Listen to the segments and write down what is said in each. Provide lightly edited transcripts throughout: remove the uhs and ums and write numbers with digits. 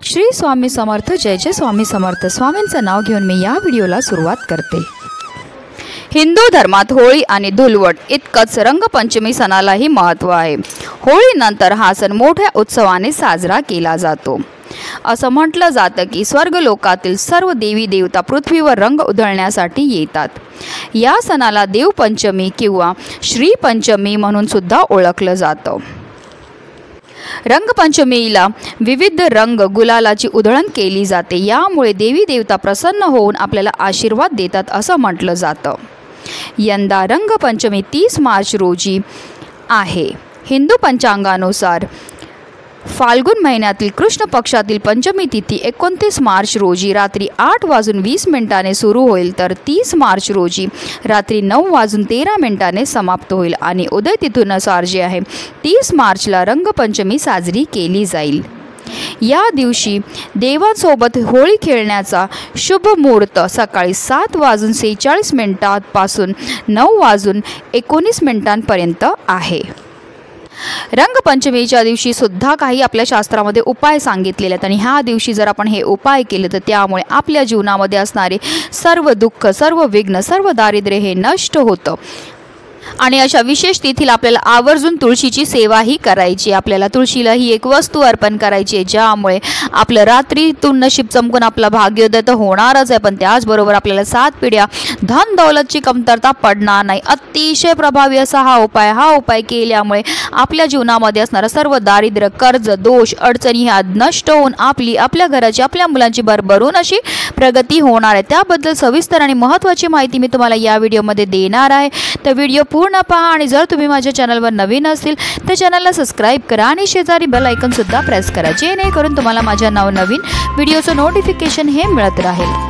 श्री स्वामी समर्थ, जय जय स्वामी समर्थ। स्वामींचं नाव घेऊन मी या व्हिडिओला सुरुवात करते। हिंदू धर्मात होळी आणि धुलवड इतकंच रंगपंचमी सणालाही महत्त्व आहे। होळीनंतर हा सण मोठ्या उत्सवाने साजरा केला जातो। असं म्हटलं जातं की स्वर्गलोकातील सर्व देवी देवता पृथ्वीवर रंग उधळण्यासाठी येतात। या सणाला देवपंचमी किंवा श्रीपंचमी म्हणून सुद्धा ओळखलं जातं। रंगपंचमीला विविध रंग गुलालाची उधळण केली जाते। यामुळे देवी देवता प्रसन्न होऊन आपल्याला आशीर्वाद देतात असं म्हटलं जातं। यंदा रंगपंचमी 30 मार्च रोजी आहे। हिंदू पंचांगानुसार फाल्गुन महिन्यातील कृष्ण पक्षातील पंचमी तिथी 29 मार्च रोजी रात्री 8:20 सुरू होईल, तर 30 मार्च रोजी रात्री 9:13 समाप्त होईल आणि उदय तिथीनुसार जे आहे 30 मार्चला रंगपंचमी साजरी केली जाईल। या दिवशी देवांसोबत होळी खेळण्याचा शुभ मुहूर्त सकाळी 7:46 पासून 9:19 पर्यंत आहे। रंगपंचमीच्या दिवशी सुद्धा काही आपल्या शास्त्रामध्ये उपाय सांगितलेले आहेत आणि ह्या दिवशी जर आपण हे उपाय केले तर त्यामुळे आपल्या जीवनामध्ये असणारे सर्व दुःख, सर्व विघ्न, सर्व दारिद्र्य हे नष्ट होतं। आणि अशा विशेष तिथीला आपल्याला आवर्जून तुळशीची सेवाही करायची। आपल्याला तुळशीला ही एक वस्तू अर्पण करायची आहे, ज्यामुळे आपलं रात्रीतून नशीब चमकून आपला भाग्योदय तर होणारच आहे, पण त्याचबरोबर आपल्याला 7 पिढ्या धन दौलतची कमतरता पडणार नाही। अतिशय प्रभावी असा हा उपाय केल्यामुळे आपल्या जीवनामध्ये असणारा सर्व दारिद्र्य, कर्ज, दोष, अडचणी ह्या नष्ट होऊन आपल्या घराची, आपल्या मुलांची भरभरून अशी प्रगती होणार आहे। त्याबद्दल सविस्तर आणि महत्त्वाची माहिती मी तुम्हाला या व्हिडिओमध्ये देणार आहे, तर व्हिडिओ पूर्ण पहा। आणि जर तुम्ही माझ्या चॅनलवर नवीन असतील तर चॅनलला सबस्क्राईब करा आणि शेजारी बेल आयकॉन सुद्धा प्रेस करा, जेणेकरून तुम्हाला माझ्या नवनवीन व्हिडिओचं नोटिफिकेशन हे मिळत राहील।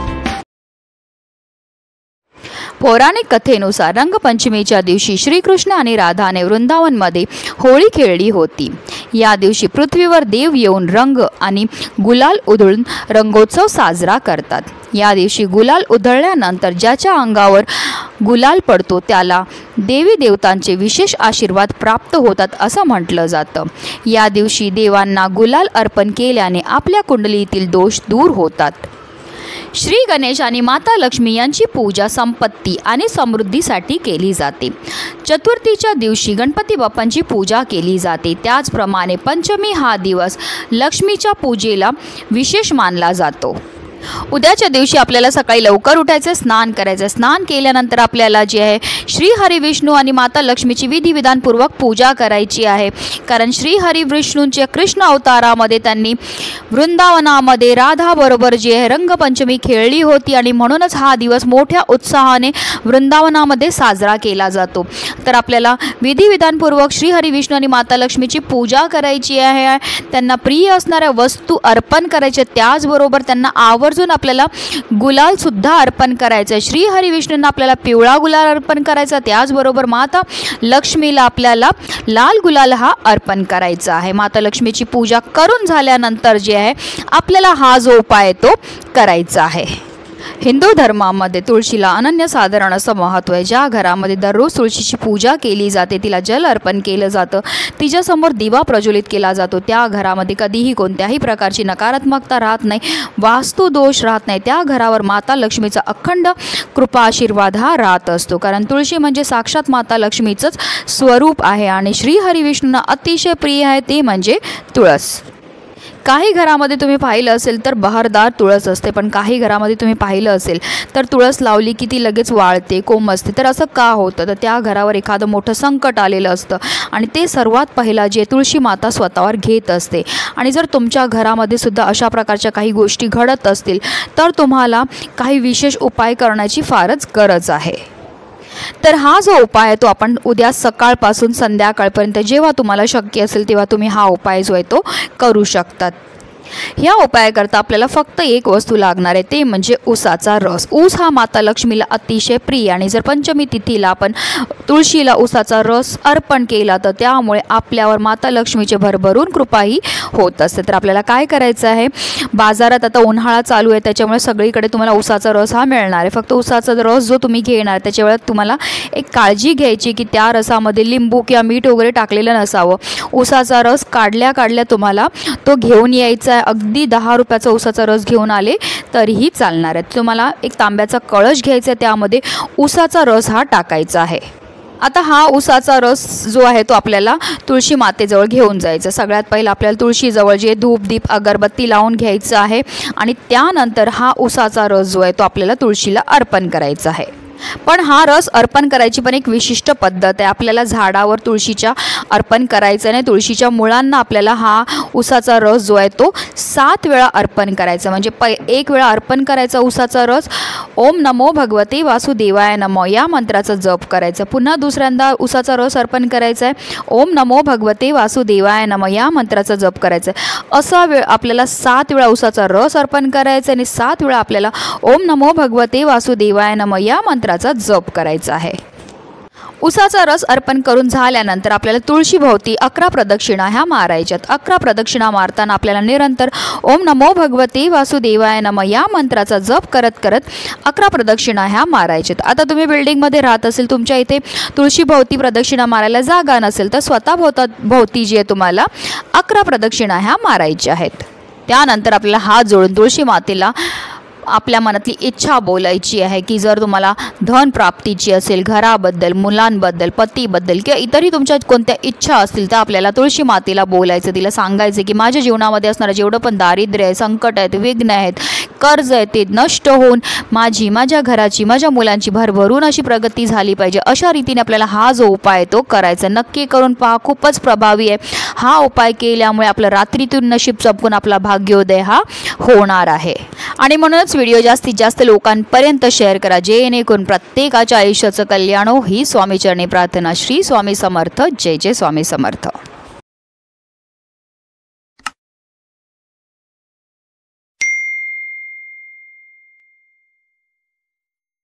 पौराणिक कथेनुसार रंगपंचमीच्या दिवशी श्रीकृष्ण आणि राधाने वृंदावनमध्ये होळी खेळली होती। या दिवशी पृथ्वीवर देव येऊन रंग आणि गुलाल उधळून रंगोत्सव साजरा करतात। या दिवशी गुलाल उधळल्यानंतर ज्याच्या अंगावर गुलाल पडतो त्याला देवी देवतांचे विशेष आशीर्वाद प्राप्त होतात असं म्हटलं जातं। या दिवशी देवांना गुलाल अर्पण केल्याने आपल्या कुंडलीतील दोष दूर होतात। श्री गणेश आणि माता लक्ष्मी यांची पूजा संपत्ती आणि समृद्धीसाठी केली जाते। चतुर्थीच्या दिवशी गणपती बाप्पांची पूजा केली जाते। त्याचप्रमाणे पंचमी हा दिवस लक्ष्मीच्या पूजेला विशेष मानला जातो। उद्याच्या दिवशी आपल्याला सकाळी लवकर उठायचं, स्नान करायचं। स्नान केल्यानंतर आपल्याला जे आहे श्री हरी विष्णू आणि माता लक्ष्मीची विधिविधानपूर्वक पूजा करायची आहे, कारण श्री हरी विष्णूंच्या कृष्ण अवतारामध्ये त्यांनी वृंदावनामध्ये राधाबरोबर जे आहे रंगपंचमी खेळली होती आणि म्हणूनच हा दिवस मोठ्या उत्साहाने वृंदावनामध्ये साजरा केला जातो। तर आपल्याला विधिविधानपूर्वक श्री हरी विष्णू आणि माता लक्ष्मीची पूजा करायची आहे, त्यांना प्रिय असणाऱ्या वस्तू अर्पण करायच्या, त्याचबरोबर त्यांना आवर्जून आपल्याला गुलाल सुद्धा अर्पण करायचा। श्री हरी विष्णूंना आपल्याला पिवळा गुलाल अर्पण करायचा, त्याचबरोबर माता लक्ष्मीला आपल्याला लाल गुलाल हा अर्पण करायचा आहे। माता लक्ष्मीची पूजा करून झाल्यानंतर जे आहे आपल्याला हा जो उपाय तो करायचा आहे। हिंदू धर्मामध्ये तुळशीला अनन्यसाधारण असं महत्त्व आहे। ज्या घरामध्ये दररोज तुळशीची पूजा केली जाते, तिला जल अर्पण केलं जातं, तिच्यासमोर दिवा प्रज्वलित केला जातो, त्या घरामध्ये कधीही कोणत्याही प्रकारची नकारात्मकता राहत नाही, वास्तू दोष राहत नाही। त्या घरावर माता लक्ष्मीचा अखंड कृपा आशीर्वाद हा राहत असतो, कारण तुळशी म्हणजे साक्षात माता लक्ष्मीचंच स्वरूप आहे आणि श्री हरी विष्णूंना अतिशय प्रिय आहे ते म्हणजे तुळस। काही घरामध्ये तुम्ही पाहिलं असेल तर बहरदार तुळस असते, पण काही घरामध्ये तुम्ही पाहिलं असेल तर तुळस लावली की ती लगेच वाळते, कोमजते। तर असं का होतं? तर त्या घरावर एखादं मोठं संकट आलेलं असतं आणि ते सर्वात पहिला जे तुळशी माता स्वतःवर घेत असते। आणि जर तुमच्या घरामध्ये सुद्धा अशा प्रकारच्या काही गोष्टी घडत असतील तर तुम्हाला काही विशेष उपाय करण्याची फारच गरज आहे। तर हा जो उपाय आहे तो आपण उद्या सकाळपासून संध्याकाळपर्यंत जेव्हा तुम्हाला शक्य असेल तेव्हा तुम्ही हा उपाय जो आहे तो करू शकतात। या उपायाकरता आपल्याला फक्त एक वस्तू लागणार आहे, ते म्हणजे ऊसाचा रस। ऊस हा माता लक्ष्मीला अतिशय प्रिय आणि जर पंचमी तिथीला आपण तुळशीला ऊसाचा रस अर्पण केला तर त्यामुळे आपल्यावर माता लक्ष्मीचे भरभरून कृपाही होत असते। तर आपल्याला काय करायचं आहे, बाजारात आता उन्हाळा चालू आहे त्याच्यामुळे सगळीकडे तुम्हाला ऊसाचा रस हा मिळणार आहे। फक्त ऊसाचा रस जो तुम्ही घेणार त्याच्या वेळेत तुम्हाला एक काळजी घ्यायची की त्या रसामध्ये लिंबू किंवा मीठ वगैरे टाकलेलं नसावं। ऊसाचा रस काढल्या तुम्हाला तो घेऊन यायचा घ्यायचा आहे, अगदी 10 रुपयाचा उसाचा रस घेऊन आले तरीही चालणार आहे. तुम्हाला एक तांब्याचा कळश घ्यायचा आहे, त्यामध्ये उसाचा रस हा टाकायचा आहे. आता हा उसाचा रस जो आहे तो आपल्याला तुळशी मातेजवळ घेऊन जायचा. सगळ्यात पहिलं आपल्याला तुळशीजवळ जे धूप दीप अगरबत्ती लावून घ्यायचं आहे आणि त्यानंतर हा उसाचा रस जो आहे तो आपल्याला तुळशीला अर्पण करायचा आहे. पण हा रस अर्पण करायची पण एक विशिष्ट पद्धत आहे. आपल्याला झाडावर तुळशीच्या अर्पण करायचं नाही, तुळशीच्या मुळांना आपल्याला हा उसाचा रस जो आहे तो 7 वेळा अर्पण करायचा. म्हणजे एक वेळा अर्पण करायचा उसाचा रस, ओम नमो भगवते वासुदेवाय नमो या मंत्राचा जप करायचा. पुन्हा दुसऱ्यांदा उसाचा रस अर्पण करायचा आहे, ओम नमो भगवते वासुदेवाय नमो या मंत्राचा जप करायचा आहे. असा आपल्याला 7 वेळा उसाचा रस अर्पण करायचा आणि 7 वेळा आपल्याला ओम नमो भगवते वासुदेवाय नमो या मंत्राचा जप करायचा आहे. उसाचा रस अर्पण करून झाल्यानंतर आपल्याला तुळशीभोवती 11 प्रदक्षिणा ह्या मारायच्यात. 11 प्रदक्षिणा मारताना आपल्याला निरंतर ओम नमो भगवते वासुदेवाय नमः या मंत्राचा जप करत करत 11 प्रदक्षिणा ह्या मारायच्यात. आता तुम्ही बिल्डिंगमध्ये राहत असेल, तुमच्या इथे तुळशीभोवती प्रदक्षिणा मारायला जागा नसेल तर स्वतः भोवती जी आहे तुम्हाला 11 प्रदक्षिणा ह्या मारायच्या आहेत. त्यानंतर आपल्याला हात जोडून तुळशी मातेला आपल्या मनातली इच्छा बोलायची आहे की जर तुम्हाला धन प्राप्तीची असेल, घराबद्दल, मुलांबद्दल, पतीबद्दल किंवा इतरही तुमच्या कोणत्या इच्छा असतील तर आपल्याला तुळशी मातेला बोलायचं, तिला सांगायचं की माझ्या जीवनामध्ये असणारं जेवढं पण दारिद्र्य आहे, संकट आहेत, विघ्न आहेत, कर्ज आहे ते नष्ट होऊन माझ्या घराची, माझ्या मुलांची भरभरून अशी प्रगती झाली पाहिजे. अशा रीतीने आपल्याला हा जो उपाय आहे तो करायचा. नक्की करून पहा, खूपच प्रभावी आहे. हा उपाय केल्यामुळे आपलं रात्रीतून नशीब चमकून आपला भाग्योदय हा होणार आहे. आणि म्हणूनच व्हिडिओ जास्तीत जास्त लोकांपर्यंत शेअर करा, जेणेकरून प्रत्येकाच्या आयुष्याचं कल्याण हो. ही स्वामीचरणी प्रार्थना. श्री स्वामी समर्थ. जय जय स्वामी समर्थ.